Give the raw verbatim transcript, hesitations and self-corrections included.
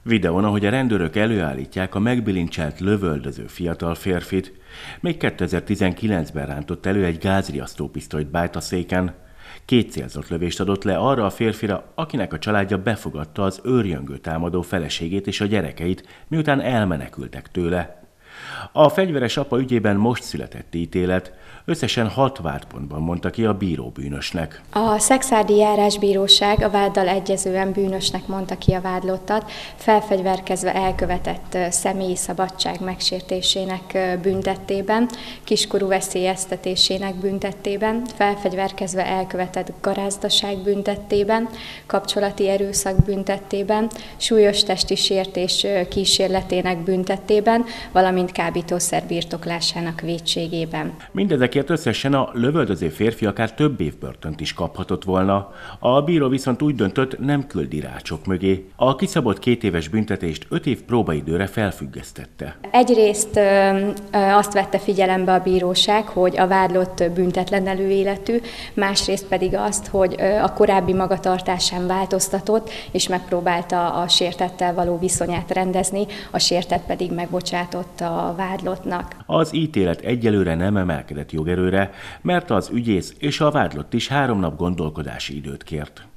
Videón, ahogy a rendőrök előállítják a megbilincselt, lövöldöző fiatal férfit, még kétezer-tizenkilencben rántott elő egy gázriasztópisztolyt Bájt a széken. Két célzott lövést adott le arra a férfira, akinek a családja befogadta az őrjöngő támadó feleségét és a gyerekeit, miután elmenekültek tőle. A fegyveres apa ügyében most született ítélet, összesen hat vádpontban mondta ki a bíró bűnösnek. A Szekszárdi Járásbíróság a váddal egyezően bűnösnek mondta ki a vádlottat, felfegyverkezve elkövetett személyi szabadság megsértésének büntettében, kiskorú veszélyeztetésének büntettében, felfegyverkezve elkövetett garázdaság büntettében, kapcsolati erőszak büntettében, súlyos testi sértés kísérletének büntettében, valamint kábítószer birtoklásának vétségében. Mindezekért összesen a lövöldöző férfi akár több év börtönt is kaphatott volna. A bíró viszont úgy döntött, nem küldi rácsok mögé. A kiszabott két éves büntetést öt év próbaidőre felfüggesztette. Egyrészt azt vette figyelembe a bíróság, hogy a vádlott büntetlen előéletű, másrészt pedig azt, hogy a korábbi magatartásán változtatott, és megpróbálta a sértettel való viszonyát rendezni, a sértett pedig megbocsátott a vádlottnak. Az ítélet egyelőre nem emelkedett jogerőre, mert az ügyész és a vádlott is három nap gondolkodási időt kért.